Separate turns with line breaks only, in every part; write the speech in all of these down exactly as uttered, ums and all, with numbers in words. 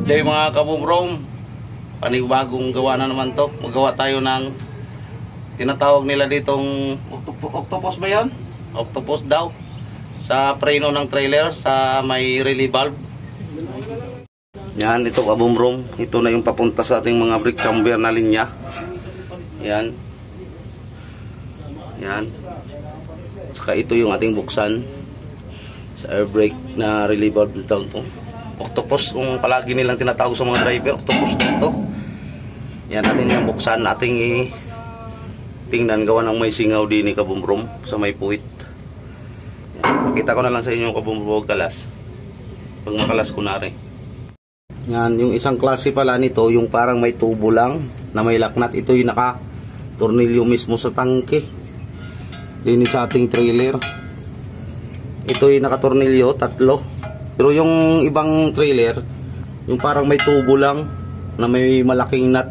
Good day mga kabumrom. Panibagong gawa na naman to. Magawa tayo ng tinatawag nila ditong octopus ba yan? Octopus daw. Sa preno ng trailer sa may relay valve. Yan, ito kabumrom. Ito na yung papunta sa ating mga brake chamber na linya. Yan. Yan. Saka ito yung ating buksan sa air brake na relay valve down to. Octopus kung palagi nilang tinatawag sa mga driver, octopus dito. Yan, ating yung buksan, ating i tingnan gawa ng may singaw din ni kabumrom sa may puwit. Yan, pakita ko na lang sa inyo kabumrom kalas. Pag makalas ko na rin. Yan, yung isang klase pala nito, yung parang may tubo lang na may laknat. Ito yung naka tornilyo mismo sa tangke. Din sa ating trailer. Ito yung naka tornilyo, tatlo. Pero yung ibang trailer, yung parang may tubo lang na may malaking nut.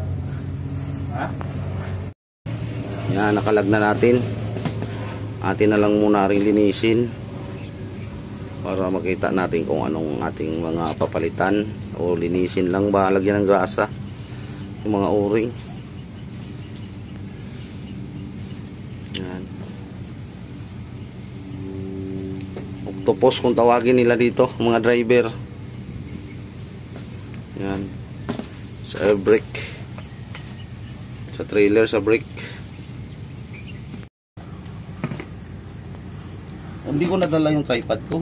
Yan, nakalag na natin. Atin na lang muna rin linisin para makita natin kung anong ating mga papalitan o linisin lang ba, lagyan ng grasa yung mga o-ring. Yan. Octopus kung tawagin nila dito mga driver. Yan, sa air brake, sa trailer, sa brake. Hindi ko nadala yung tripod ko.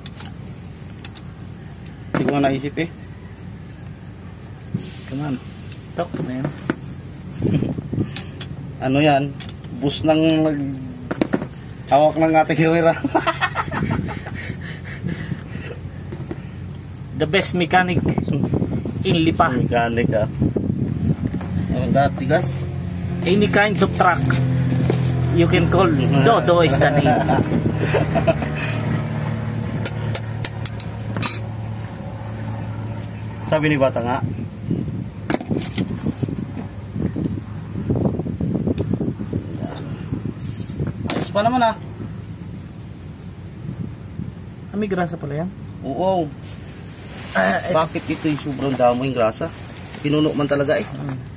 Hindi ko nga naisip eh. Come on, talk man. Ano yan, bus ng mag hawak ng ating camera.
The best mechanic in Lipa.
Mechanic ah. Ang gatigas.
Any kinds of truck you can call Dodo is the name.
Sabi ni bata nga. Ayos pa naman ah.
Ah, may grasa pala yan?
Oo. Uh, Bakit ito yung sobrang damo yung grasa? Pinuno man talaga eh.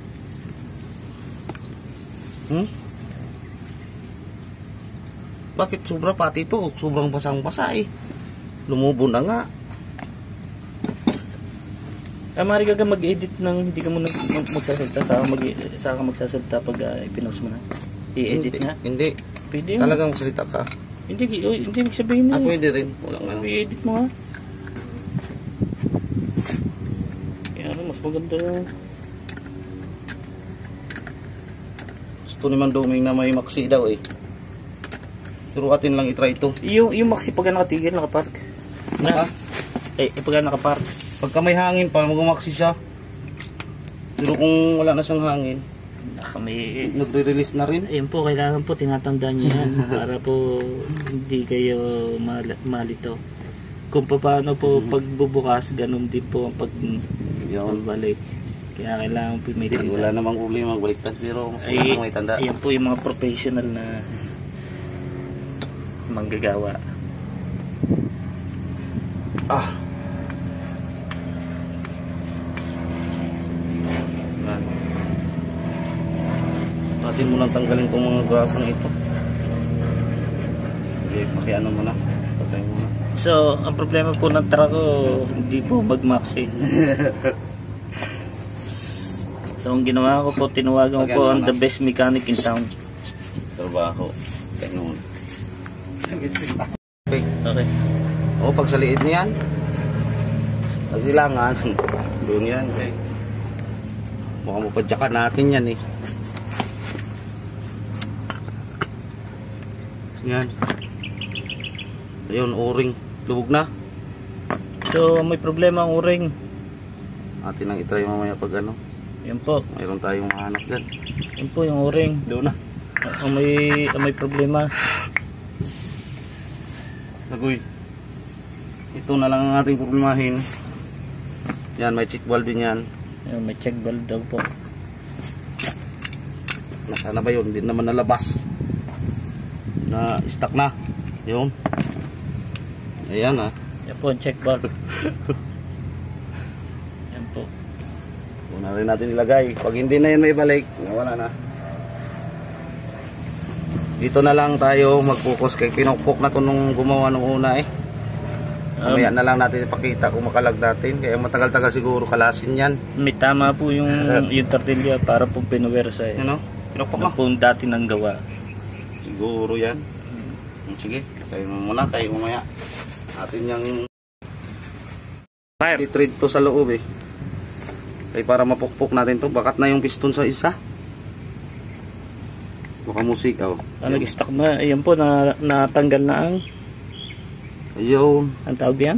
Hmm? Bakit sobra pati ito? Sobrang basang-basa eh. Lumubo na nga.
Ah, maaari ka mag-edit ng hindi ka muna magsasalta saka mag saka magsasalta pag uh, ipinost mo na. I-edit nga.
Hindi.
Pwede
talagang magsalita ka.
Hindi, hindi sabihin mo.
Ah, pwede rin. Walang ano.
I-edit mo nga. Mas maganda yung
gusto ni Mandoming na may maxi daw eh, pero atin lang itry ito.
Yung, yung maxi pagka nakatigil, nakapark
Naka?
Eh, eh pagka nakapark
pagka may hangin pa mag-maxi siya, pero kung wala na siyang hangin
naka may
nagre-release na rin.
Ayun po, kailangan po tinatandaan niyo yan para po hindi kayo mal malito kung paano po mm-hmm. pagbubukas, ganun din po ang pag balik. Kaya kailangan po may tanda.
Wala namang problema magbaliktad, pero mas ay, may tanda.
Ayan po yung mga professional na manggagawa.
Ah. Natin mo lang tanggalin itong mga grasang ito. Okay, pakiano mo na. Patay mo na.
So, ang problema po ng truck ko, hindi po mag-maxi. So, ang ginawa ko po, tinuwagan ko po ang the best mechanic in town.
Trabaho. Ganun. Okay.
Okay.
O, pag sa liit niyan, pag ilangan, doon yan. Okay. Mukhang mapadyakan natin yan eh. Yan. Ayun, o-ring. Lubog na.
So, may problema ang o-ring.
Atin lang itry mamaya pag ano.
Yan po.
Mayroon tayong mahanap dyan.
Yan po yung o-ring.
Doon na.
Ang may, ang may problema.
Nagoy. Ito na lang ang ating problemahin. Yan, may check valve din yan.
Yan, may check valve daw po.
Nasaan na ba yun? Hindi naman nalabas. Na stuck na. Yun. Ayan ah.
Yan po ang check valve. Yan Yan po.
Una rin natin ilagay. Pag hindi na yan may balik, wala na. Dito na lang tayo mag-focus kay pinokpok na to nung gumawa nung una eh. Mamaya um, na lang natin ipakita kung makalag natin. Kaya matagal-tagal siguro kalasin yan.
May tama po yung, yung tortilla para po pinuwersa eh.
Ano? Pinokpok
na po dati nang gawa.
Siguro yan. Hmm. Sige, tayo muna kayo mamaya. Atin yung i-treat to sa loob eh. Ay para mapukpok natin to, bakat na yung piston sa isa. Baka musik oh.
Ah, nag-stock na, ayan po na natanggal na ang
ayun.
Ang tawag yan?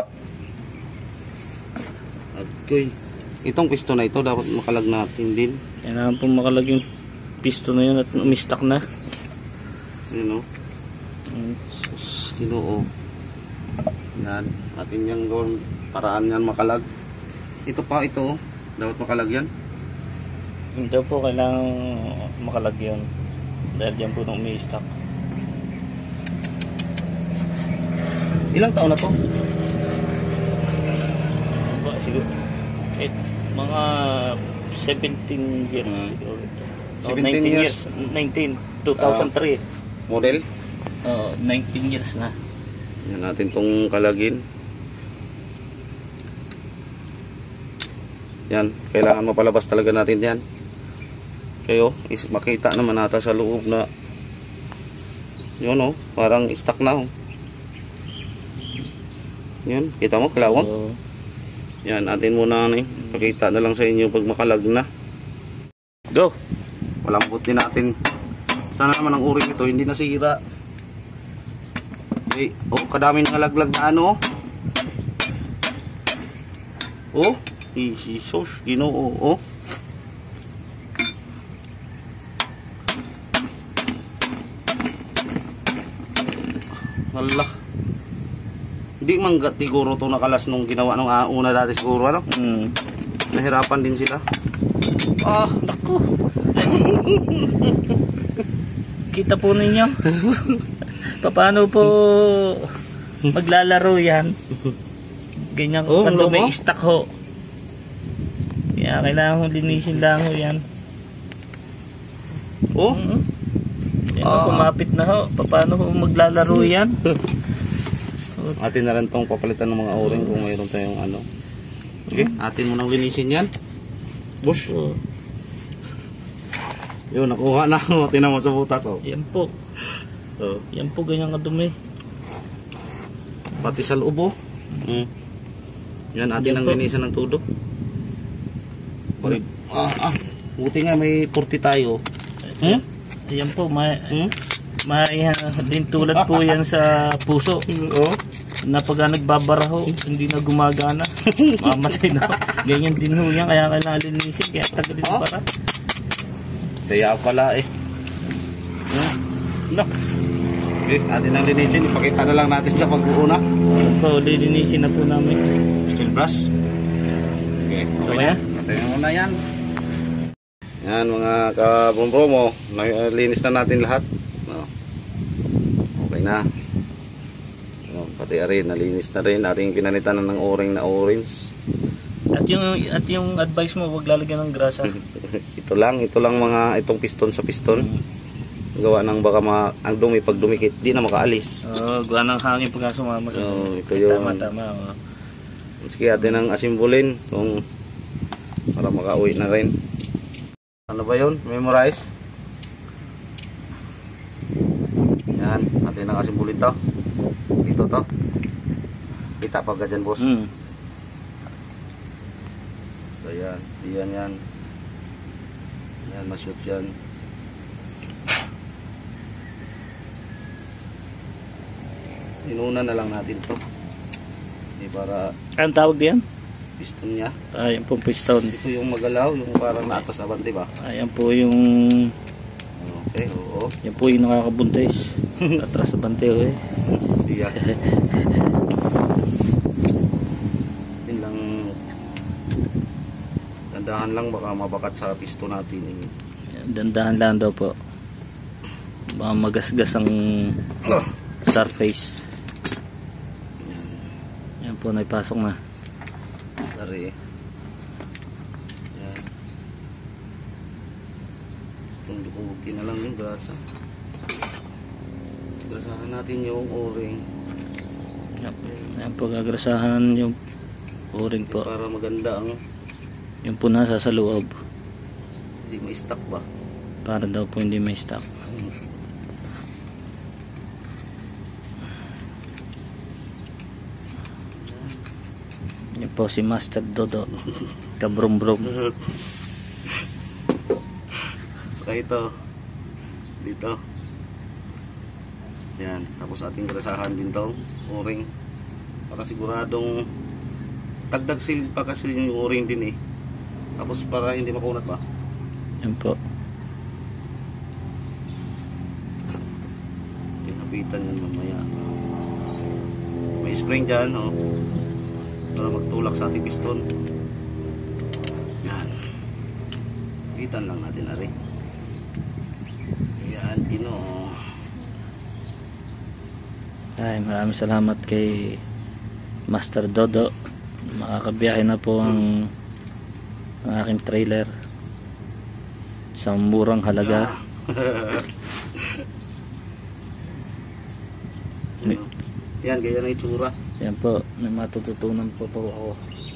Okay. Itong piston na ito dapat makalag natin din.
Yan naman po makalag yung piston na yun at umistak na.
Yun o.
Hmm.
Sus, Ginoo. Yan. Atin yung gawang paraan yan makalag. Ito pa ito. Dapat makalag yan.
Hindi po kailangan makalag yun. Dahil yan po nung umi-stock.
Ilang taon na to?
Ba, siguro. Eh, mga seventeen years hmm. siguro ito.
seventeen years?
nineteen. two thousand three.
Uh, model?
Oo, uh, nineteen years na.
Yan natin tong kalagin. Yan, kailangan mapalabas talaga natin yan. Kayo, is makita naman nata sa loob na yun oh, parang stuck na oh. Yun, kita mo, kalawang.
Uh,
yan, atin muna ano eh. Pakita na lang sa inyo pag makalag na.
Go!
Malambot din natin. Sana naman ang uring ito, hindi nasira. Okay, oh, kadami ng laglag na ano oh. Oh. Easy sauce, Ginoo, oh. Wala. Hindi man siguro to nakalas nung ginawa nung uh, una dati siguro ano?
Mm.
Nahirapan din sila. Ah, naku.
Kita po ninyo. Paano po maglalaro yan? Ganyan oh, pag may stock ho. Kaya kailangan kong linisin lang ho yan.
Oh?
Mm-hmm. Yan ah. Kumapit na ho. Paano ho maglalaro yan?
Atin na rin itong papalitan ng mga o-ring kung mayroon tayong ano. Sige, atin mo nang linisin yan. Bush. Oh. Yun, nakuha na ako. Tinan mo sa butas oh.
Yan po. Oh. Yan po, ganyan kadumi.
Pati sa loob oh. Mm. Yan, atin ang linisan ng tudo. Ah, ah. Buti nga may forty tayo. Hmm?
Ayan po, may, hmm? may uh, din tulad po yan sa puso.
Oh.
Na pag nagbabara ho, hindi na gumagana. Mamatay na. Ganyan din ho yan, kaya kailangan linisin. Kaya tagal din para.
Kaya pala eh. Hmm? No. Okay, atin ang linisin. Ipakita na lang natin sa pag-uuna.
Ayan po, lilinisin na po namin.
Steel brush. Okay, okay na. Atin muna yan. Yan mga kabromo, nalinis na natin lahat. Okay na. Pati rin, nalinis na rin. Ating pinanitan na ng o-ring na orange.
At yung, at yung advice mo, huwag lalagyan ng grasa.
Ito lang, ito lang mga itong piston sa piston. Mm. Gawa ng baka ma, ang dumi pag dumikit, di na makaalis.
Oo, oh, gawa ng hangin pagka sumama.
So, ito yung
tama, tama. Oh.
Sige, atin ang asimbulin kung para makauwi na rin. Ano ba yun? Memorize? Yan, atin ang asimbulin to. Ito to. Kita pa ka dyan, boss.
Mm.
So yan, yan yan. Yan, mashoot yan. Inuna na lang natin to. Di para...
Anong tawag diyan?
Piston niya.
Ayan po piston.
Ito yung magalaw, yung parang naatas abante ba?
Ayan po yung...
Okay, oo.
Yan po yung nakakabuntis. Atras abante ho eh.
Siya. Din lang... Dandahan lang baka mabakat sa piston natin.
Dandahan lang daw po. Baka magasgas ang surface. Yan po, naipasok na.
Sorry. Kundi kunti na lang yung grasa. Grasahan natin yung o-ring.
Yan, yan po, gagrasahan yung o-ring po.
Para maganda ang
Yung po nasa sa loob.
hindi ma-stuck ba?
Para daw po hindi may stock. Yan po si Master Dodo. Kabrum-brum.
Saka ito. Dito. Yan. Tapos ating grasahan din tong o-ring. Para siguradong tagdag seal pa kasi yung o-ring din eh. Tapos para hindi makunat ba?
Yan po.
Tinapitan yan mamaya. May spring dyan, oh. Para magtulak sa ating piston. Yan. Pitan lang natin na rin. Yan, Ginoo.
Ay, maraming salamat kay Master Dodo. Makakabiyahe na po ang, ang aking trailer sa murang halaga. May,
yan, ganyan ang itsura.
yan po, may matututunan po po ako.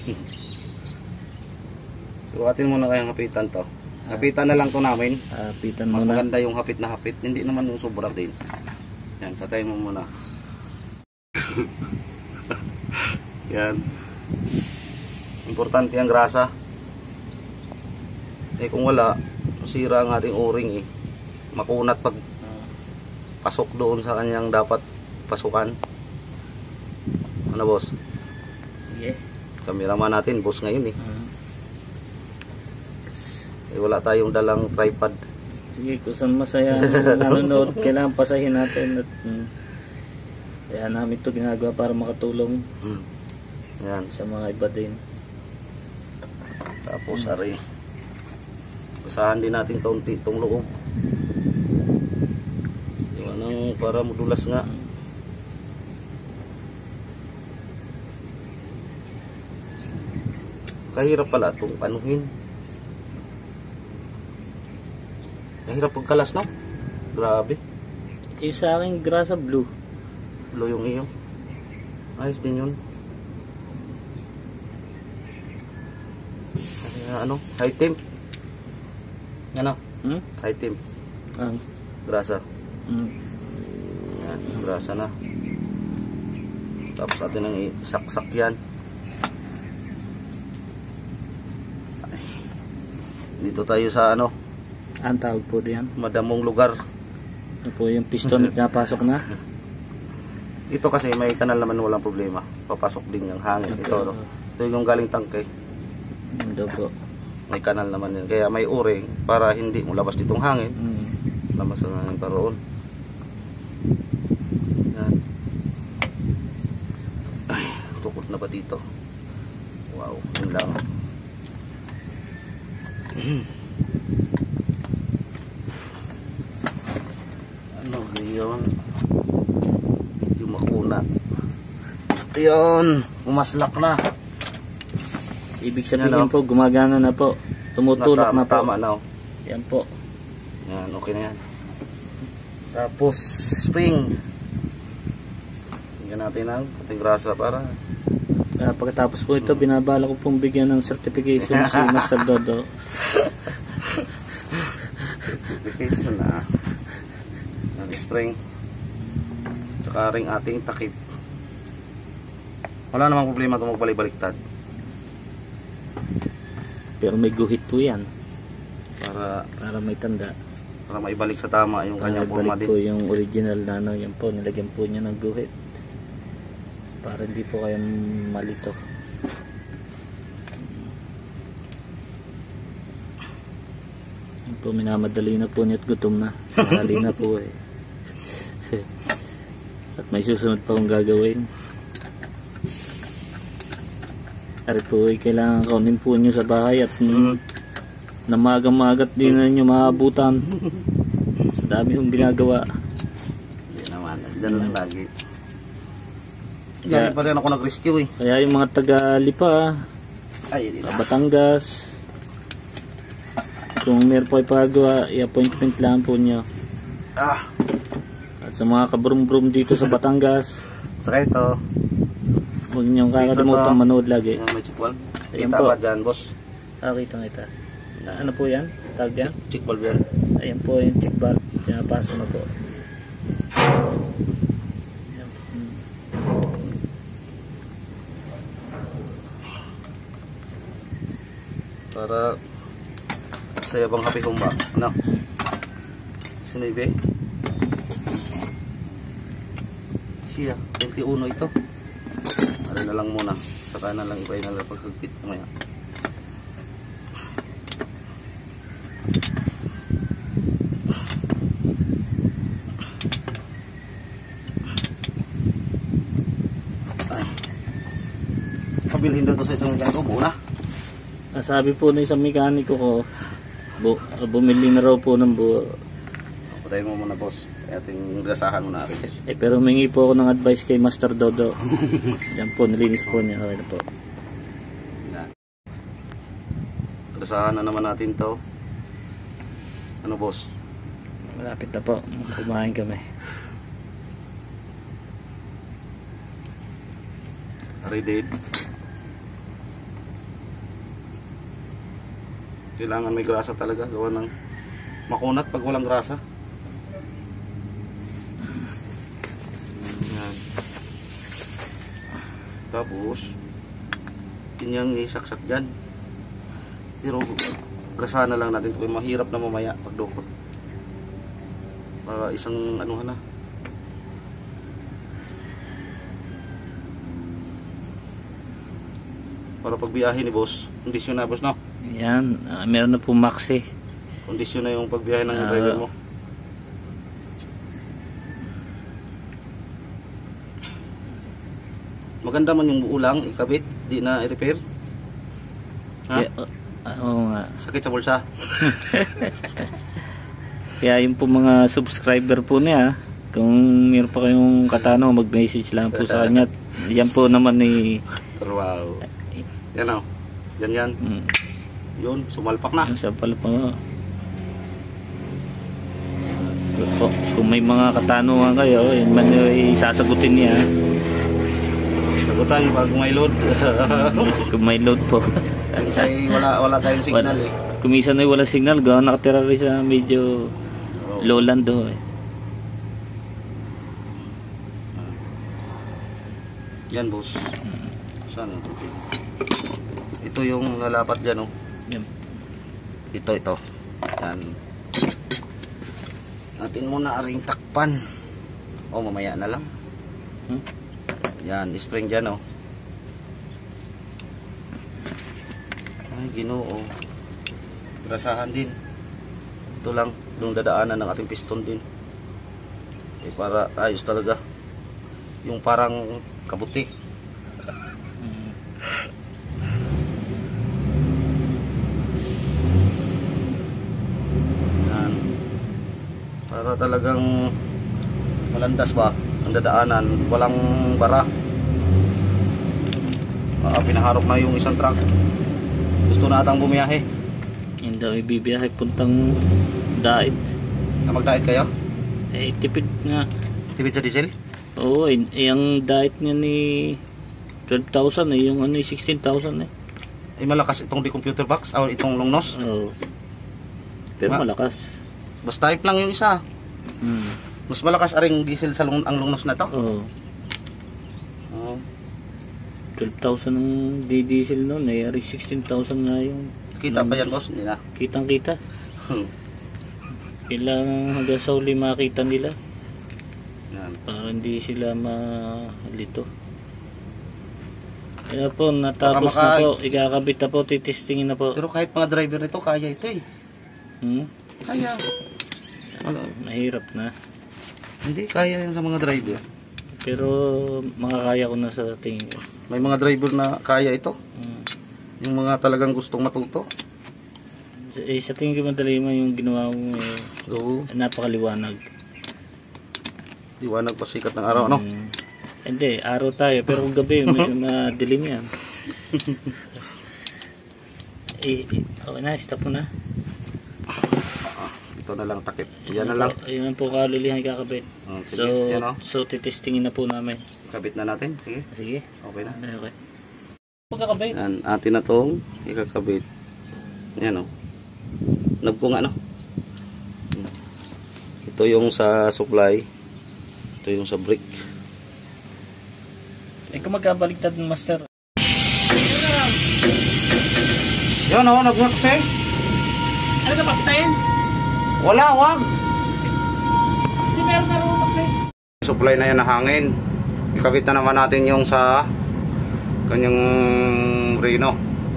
Suwatin mo na kayang hapitan to. Hapitan na lang to namin.
Hapitan
Mas
muna.
maganda yung hapit na hapit. Hindi naman yung sobra din. Yan, patayin mo muna. Yan. Importante ang grasa. Eh kung wala, sira ang ating o-ring eh. Makunat pag pasok doon sa kanyang dapat pasukan. Ano boss?
Sige.
Kameraman natin, boss ngayon eh.
Uh,
Eh wala tayong dalang tripod.
sige, kung saan masaya ang nanonood, kailangan pasahin natin. At um, kaya namin ito ginagawa para makatulong
Hmm. Yan.
sa mga iba din.
Tapos ari. Basahan din natin kaunti itong loob. Yung anong para madulas nga. Kahirap pala itong anuhin. Kahirap pagkalas, no? Grabe.
Yung sa akin, grasa blue.
Blue yung iyo. Ayos din yun. Kaya ano? High temp. Ano?
Hmm?
High temp.
Ah,
Grasa.
mm.
Yan. Grasa na. Tapos atin ang isaksak yan. Ay. Dito tayo sa ano?
Ang tawag po diyan.
Madamong lugar.
Ito po yung piston na napasok na.
Ito kasi may kanal naman, walang problema. Papasok din yung hangin. Ito, no? Ito yung galing tangke.
Ito po.
May kanal naman yun. Kaya may o-ring para hindi mo labas ditong hangin.
Mm.
Labas ang hangin pa roon. Yan. Ay, tukot na ba dito? Wow, yun lang. Ano yun? Yung makuna. Ayun, umaslak na.
Ibig sabihin
Yan,
po, gumagana na po. Tumutulak na po.
Tama na. Oh.
Yan po.
Yan, okay na yan. Tapos, spring. Tingnan natin ang ating grasa para
Uh, pagkatapos po ito, binabala ko pong bigyan ng certification si Master Dodo.
certification na ng spring. Tsaka ring ating takip. Wala namang problema kung magbalik-baliktad.
Pero may guhit po yan.
Para
Para may tanda.
para maibalik sa tama yung
Para
kanyang forma
balik po
din.
yung original na ano, yan po, nilagyan po niya ng guhit. Para hindi po kayo malito. Yan po, minamadali na po niya at gutom na. Mahali na po eh. At may susunod pa akong gagawin. Ari po eh, kailangan kaunin po nyo sa bahay at mm, namagang-magat din na nyo maabutan. Sa dami kong ginagawa.
Yan naman, dyan lang lagi. Yan pa rin ako nag-rescue eh.
Kaya yung mga taga-Lipa,
Ay, hindi na.
Batangas, Kung meron po ipagawa, i-appointment lang po nyo.
Ah,
At sa mga kabrum-brum dito sa Batangas,
saka ito.
huwag niyong kakalimutan
to.
manood lagi.
Yan, may check valve.
Ayan
Kita
po.
ba dyan, boss?
Ah, kita kita. Na, ano po yan? Tawag yan?
Check valve yan.
Ayan po yung check valve. Pinapasok na po. Ayan. Hmm.
Para sa yabang kape kong ba? Ano? Sinibi? Siya, twenty-one ito. Ano na lang muna. Saka na lang iba na lang pagkagpit kumaya. Ay. Pabilhin daw to sa isang mekaniko, buo na.
Ah, sabi po na isang mekaniko ko, bu bumili na raw po ng buo.
Patayin mo muna, boss. Ating gasahan mo na rin.
Eh, pero humingi po ako ng advice kay Master Dodo. Yan po, nilinis po niya. Okay na po.
Yan. Gasahan na naman natin to. Ano, boss?
Malapit na po. Kumain kami.
Ready. Kailangan may grasa talaga. Gawa ng makunat pag walang grasa. Yan. Tapos kanyang isaksak dyan. Pero grasahan na lang natin ito. Mahirap na mamaya pagdukot. Para isang ano na. Para pagbiyahe ni boss, kondisyon na boss, no?
Yan, ah, meron na po maxi.
Kondisyon na yung pagbiyahe ng
Ah.
driver mo. Maganda man yung buo lang, ikabit, di na i-repair. Ha?
Kaya, oh, ah, oo nga.
Sakit sa bulsa.
Kaya yung po mga subscriber po niya, kung meron pa kayong katanong, mag-message lang po sa kanya. Yan po naman ni...
Wow. Yan o. Yan yan.
Mm,
Yun, sumalpak na.
yung sa pala po. Po, kung may mga katanungan kayo, yun man yung isasagutin niya.
Sagutan pag may load.
Kung may load po.
Kasi wala, wala tayong signal
Wala.
eh.
Kung minsan ay wala signal, gawin nakatira rin sa medyo
Oo.
lowland do eh.
Yan boss. Saan ito? Ito yung nalapat dyan oh.
Yan.
Ito, ito. Yan. Natin muna aring takpan. O, mamaya na lang.
Hmm?
Yan, spring dyan, oh. Ay, ginoo. Grasahan din. Ito lang, yung dadaanan ng ating piston din. Eh, para ayos talaga. Yung parang kabuti.
Mm.
Yan. Para talagang malandas ba ang dadaanan, walang bara. Ah, pinaharap na yung isang truck. Gusto na atang bumiyahe.
Hindi daw ibibiyahe puntang Daet.
Na mag-diet kayo?
Eh, tipid nga.
Tipid sa diesel?
Oo, eh, eh, ang diet niya ni twelve thousand eh, yung ano, sixteen thousand eh.
Ay malakas itong di-computer box o itong long nose.
Oo. Pero
Ma-
malakas.
Basta type lang yung isa.
Hmm.
Mas malakas aring diesel sa long, ang long nose na to.
Oo.
Oo.
twelve thousand ang di-diesel noon eh, ari sixteen thousand nga yung
Kita pa yan, boss? Hindi na.
kitang kita. Kailangan hanggang sa uli makita nila
Yan.
para hindi sila malito. Kaya po, natapos
Baka maka-
na po, ikakabit na po, titistingin na po.
Pero kahit mga driver nito, kaya ito eh.
Hmm?
Kaya. Ano?
Mahirap na.
Hindi, kaya yan sa mga driver.
Pero makakaya ko na sa tingin ko.
May mga driver na kaya ito.
Hmm.
Yung mga talagang gustong matuto.
Sa, eh, sa tingin ko madali man yung ginawa mo eh,
Oo.
napakaliwanag.
Liwanag pa sikat ng araw, ano?
Hmm. Hindi, araw tayo. Pero kung gabi, may madilim yan. eh, eh, okay na, stop mo na.
Ito na lang takip. Yan na lang.
Ayun po kalulihan kakabit.
Oh, sige.
So,
Yan, oh.
so titestingin na po namin.
Kabit na natin. Sige.
Sige.
Okay na.
Okay, okay. Pagkakabit.
Yan, atin na tong ikakabit. Yan o. Oh. Nab ko nga no. Ito yung sa supply. Ito yung sa brick.
Eh kung magkabaliktad ng master.
Yan o, oh, nag-work kasi.
Ano ka papitayin?
Wala, wag.
Kasi meron na rin kasi.
Supply na yan na hangin. Ikabit na naman natin yung sa kanyang reno.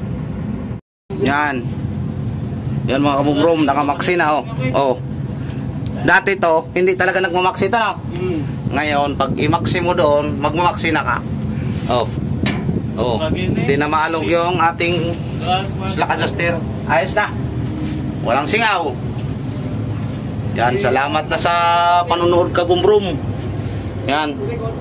Yan. Yan mga kabubrom, nakamaksi na oh. Oh. Dati to, hindi talaga nagmamaksi ito no?
Hmm.
Ngayon, pag imaksi mo doon, magmamaksi na ka. Oh. Oh. Hindi na maalog yung ating slack adjuster. Ayos na. Walang singaw. Yan, salamat na sa panunood ka bumbrum. Yan.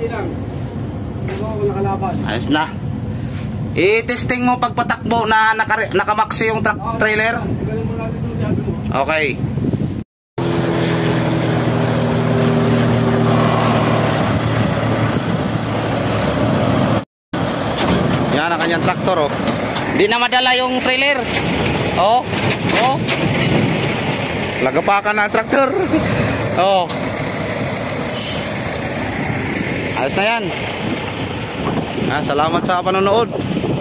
Ayos na. I-testing mo pagpatakbo na naka, nakamaksi yung truck trailer. Okay. Yan ang kanyang traktor oh. Di na madala yung trailer. Oh, oh. Lagapakan na ang traktor. Oh. Ayos na yan. Ah, salamat sa panonood.